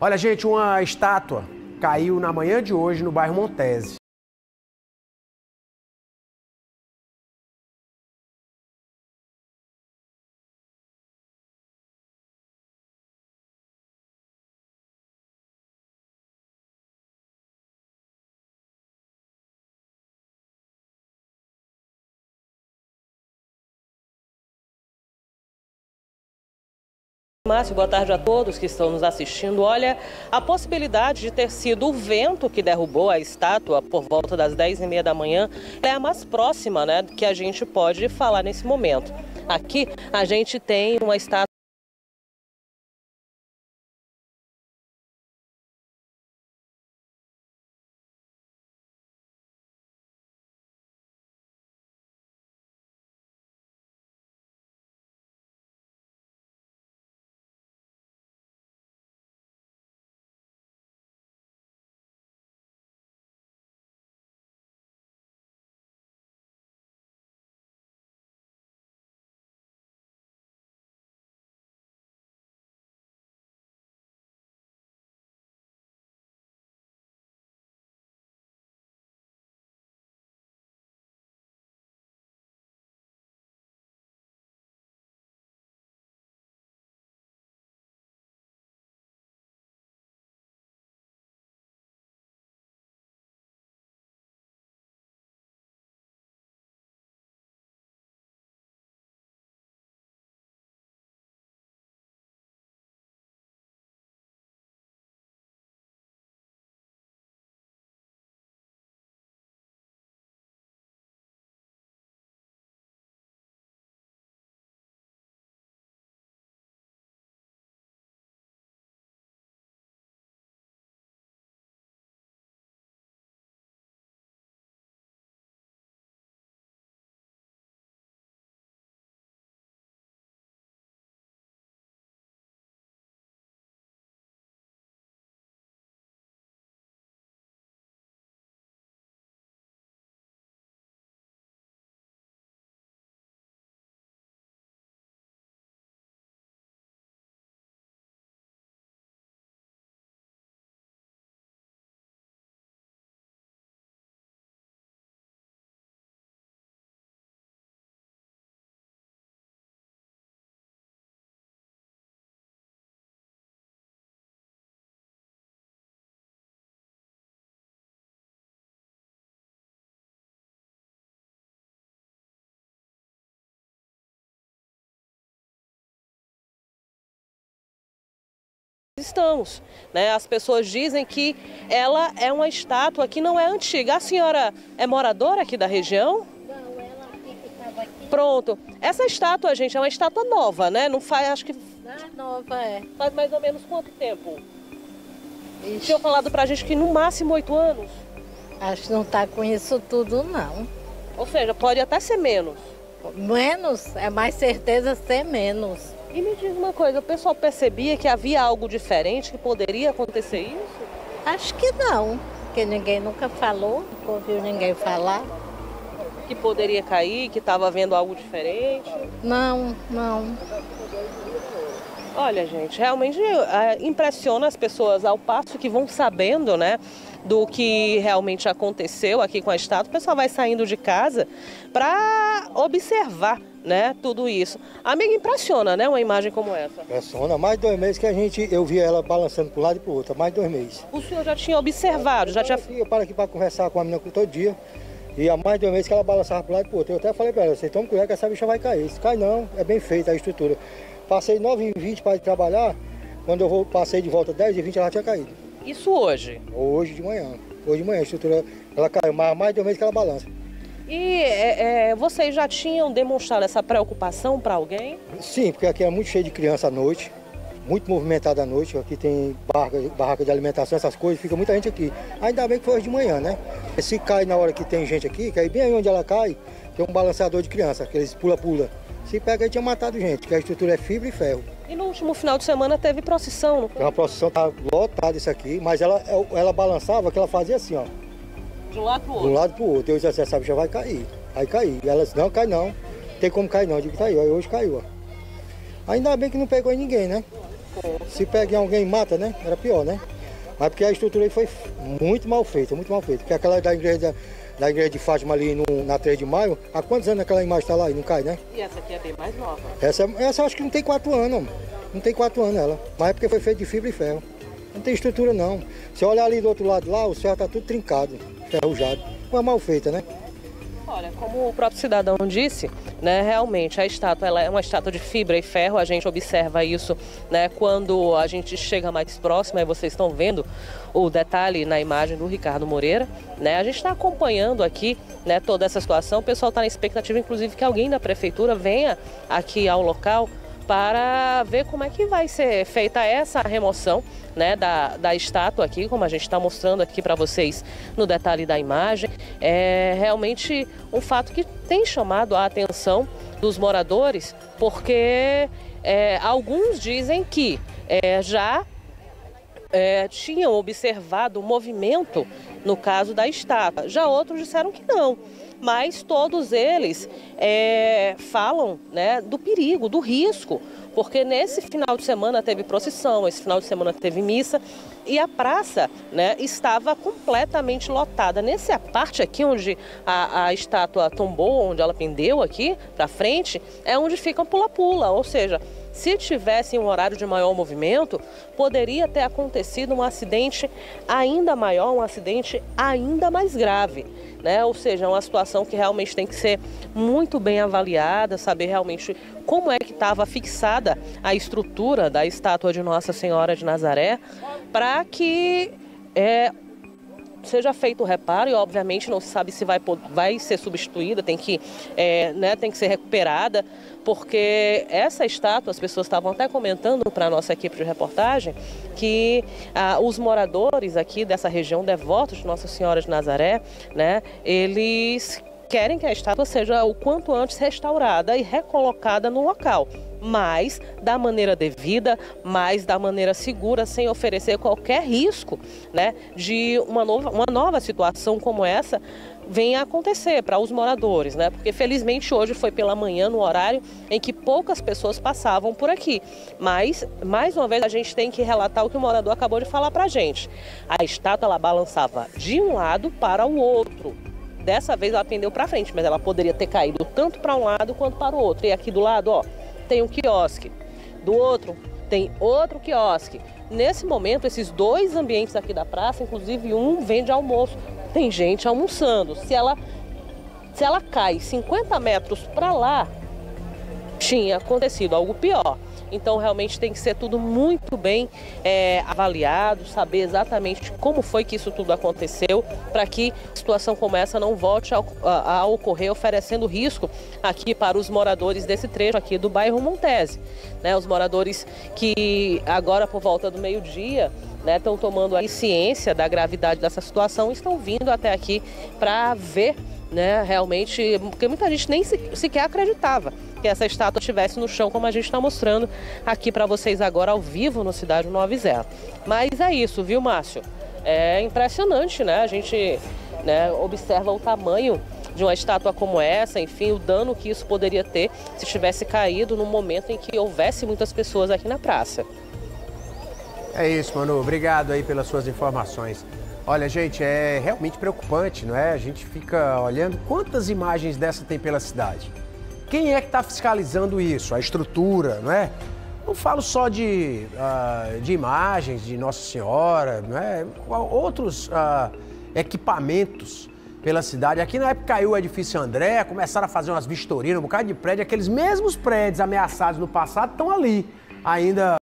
Olha, gente, uma estátua caiu na manhã de hoje no bairro Montese. Márcio, boa tarde a todos que estão nos assistindo. Olha, a possibilidade de ter sido o vento que derrubou a estátua por volta das 10h30 da manhã é a mais próxima, né, que a gente pode falar nesse momento. Aqui a gente tem uma estátua. Estamos, né? As pessoas dizem que ela é uma estátua que não é antiga. A senhora é moradora aqui da região? Não, ela ficava aqui. Pronto. Essa estátua, gente, é uma estátua nova, né? Não faz, acho que... Nova, é. Faz mais ou menos quanto tempo? Ixi, Tinham falado pra gente que no máximo 8 anos. acho que não tá com isso tudo, não. Ou seja, pode até ser menos. Menos, é mais certeza ser menos. E me diz uma coisa, o pessoal percebia que havia algo diferente, que poderia acontecer isso? Acho que não, porque ninguém nunca falou, nunca ouviu ninguém falar. Que poderia cair, que estava havendo algo diferente? Não, não. Olha, gente, realmente impressiona as pessoas ao passo que vão sabendo, né, do que realmente aconteceu aqui com a estátua. O pessoal vai saindo de casa para observar, né, tudo isso. Amiga, impressiona, né, uma imagem como essa? Impressiona. Mais de 2 meses que eu via ela balançando para um lado e para o outro. Mais de 2 meses. O senhor já tinha observado, já tinha... Eu paro aqui para conversar com a menina todo dia. E há mais de 2 meses que ela balançava para um lado e para o outro. Eu até falei para ela, vocês tomam cuidado que essa bicha vai cair. Se cai não, é bem feita a estrutura. Passei 9h20 para ir trabalhar, quando eu passei de volta 10h20 ela tinha caído. Isso hoje? Hoje de manhã. Hoje de manhã a estrutura ela caiu, mas há mais de 2 meses que ela balança. E vocês já tinham demonstrado essa preocupação para alguém? Sim, porque aqui é muito cheio de criança à noite, muito movimentado à noite. Aqui tem barraca de alimentação, essas coisas, fica muita gente aqui. Ainda bem que foi hoje de manhã, né? Se cai na hora que tem gente aqui, que aí bem aí onde ela cai, tem um balanceador de criança, aqueles pula-pula. Se pega aí tinha matado gente, que a estrutura é fibra e ferro. E no último final de semana teve procissão, não foi? A procissão tá lotada isso aqui, mas ela balançava, que ela fazia assim, ó. De um lado pro De outro? um lado pro outro. Eu disse assim, essa bicha vai cair. Vai cair. E ela disse, não, cai não. Tem como cair não. Eu digo, tá aí, ó. Hoje caiu, ó. Ainda bem que não pegou em ninguém, né? Se pega em alguém e mata, né? Era pior, né? Mas porque a estrutura aí foi muito mal feita, muito mal feita. Porque aquela da igreja de Fátima ali na 3 de maio, há quantos anos aquela imagem está lá e não cai, né? E essa aqui é bem mais nova. Essa eu acho que não tem 4 anos, homem. Não tem 4 anos ela. Mas é porque foi feita de fibra e ferro. Não tem estrutura não. Se olhar ali do outro lado lá, o ferro está tudo trincado, ferrujado. Foi mal feita, né? Olha, como o próprio cidadão disse, né, realmente a estátua ela é uma estátua de fibra e ferro, a gente observa isso, né, quando a gente chega mais próximo, aí vocês estão vendo o detalhe na imagem do Ricardo Moreira, né, a gente está acompanhando aqui, né, toda essa situação, o pessoal está na expectativa, inclusive, que alguém da prefeitura venha aqui ao local para ver como é que vai ser feita essa remoção, né, da estátua aqui, como a gente está mostrando aqui para vocês no detalhe da imagem. É realmente um fato que tem chamado a atenção dos moradores, porque alguns dizem que já tinham observado o movimento no caso da estátua, já outros disseram que não. Mas todos eles falam, né, do perigo, do risco, porque nesse final de semana teve procissão, esse final de semana teve missa e a praça, né, estava completamente lotada. Nessa parte aqui onde a estátua tombou, onde ela pendeu aqui para frente, é onde fica um pula-pula, ou seja, se tivesse um horário de maior movimento, poderia ter acontecido um acidente ainda maior, um acidente ainda mais grave, né? Ou seja, é uma situação que realmente tem que ser muito bem avaliada, saber realmente como é que estava fixada a estrutura da estátua de Nossa Senhora de Nazaré, para que seja feito o reparo e, obviamente, não se sabe se vai ser substituída, tem que ser recuperada, porque essa estátua, as pessoas estavam até comentando para a nossa equipe de reportagem que os moradores aqui dessa região, devotos de Nossa Senhora de Nazaré, né, eles querem que a estátua seja o quanto antes restaurada e recolocada no local, mas da maneira devida, mas da maneira segura, sem oferecer qualquer risco, né, de uma nova situação como essa venha a acontecer para os moradores, né? Porque felizmente hoje foi pela manhã, no horário em que poucas pessoas passavam por aqui. Mas, mais uma vez, a gente tem que relatar o que o morador acabou de falar para a gente. A estátua ela balançava de um lado para o outro. Dessa vez ela pendeu para frente, mas ela poderia ter caído tanto para um lado quanto para o outro. E aqui do lado, ó, tem um quiosque. Do outro, tem outro quiosque. Nesse momento, esses dois ambientes aqui da praça, inclusive um vende almoço. Tem gente almoçando. Se ela cai 50 metros para lá, tinha acontecido algo pior. Então, realmente tem que ser tudo muito bem avaliado, saber exatamente como foi que isso tudo aconteceu, para que situação como essa não volte a ocorrer, oferecendo risco aqui para os moradores desse trecho aqui do bairro Montese, né? Os moradores que agora, por volta do meio-dia, né, estão tomando a ciência da gravidade dessa situação e estão vindo até aqui para ver, né, realmente, porque muita gente nem sequer acreditava que essa estátua estivesse no chão, como a gente está mostrando aqui para vocês agora ao vivo no Cidade 90. Mas é isso, viu, Márcio? É impressionante, né? A gente, né, observa o tamanho de uma estátua como essa, enfim, o dano que isso poderia ter se tivesse caído no momento em que houvesse muitas pessoas aqui na praça. É isso, Manu. Obrigado aí pelas suas informações. Olha, gente, é realmente preocupante, não é? A gente fica olhando quantas imagens dessa tem pela cidade. Quem é que está fiscalizando isso? A estrutura, não é? Não falo só de imagens de Nossa Senhora, não é? Outros equipamentos pela cidade. Aqui na época caiu o edifício André, começaram a fazer umas vistorias, um bocado de prédio. Aqueles mesmos prédios ameaçados no passado estão ali ainda